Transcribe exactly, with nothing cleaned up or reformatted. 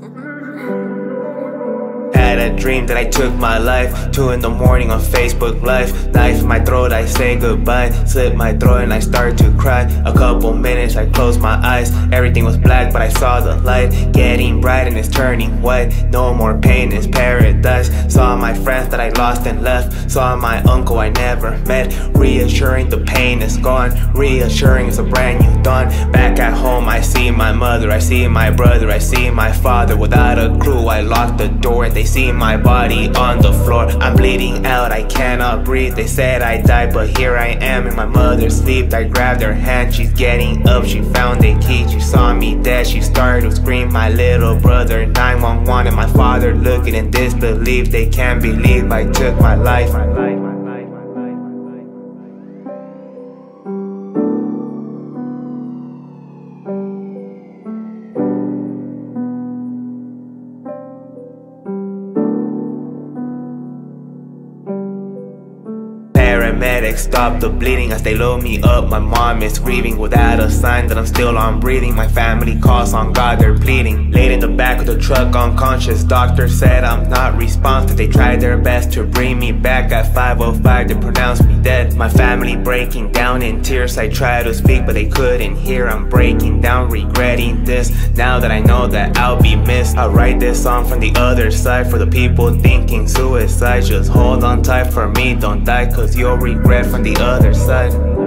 Had a dream that I took my life. Two in the morning on Facebook Live. Knife in my throat, I say goodbye. Slit my throat and I start to cry. A couple minutes, I closed my eyes. Everything was black, but I saw the light getting bright and it's turning white. No more pain, it's paradise. Saw my friends that I lost and left. Saw my uncle I never met. Reassuring the pain is gone. Reassuring it's a brand new dawn. Back at home, I see my mother. I see my brother. I see my father. Without a clue, I locked the door and they see my body on the floor. I'm bleeding out, I cannot breathe. They said I died, but here I am in my mother's sleep. I grabbed her hand, she's getting up. She found a key, she saw me dead. She started to scream, my little brother. nine one one and my father looking in disbelief. They can't believe I took my life. Paramedics stop the bleeding as they load me up. My mom is grieving without a sign that I'm still on breathing. My family calls on God, they're pleading. Laid in the back of the truck unconscious. Doctor said I'm not responsive. They tried their best to bring me back. At five oh five they pronounced me dead. My family breaking down in tears. I tried to speak but they couldn't hear. I'm breaking down regretting this. Now that I know that I'll be missed, I write this song from the other side. For the people thinking suicide, just hold on tight for me. Don't die cause you'll regret from the other side.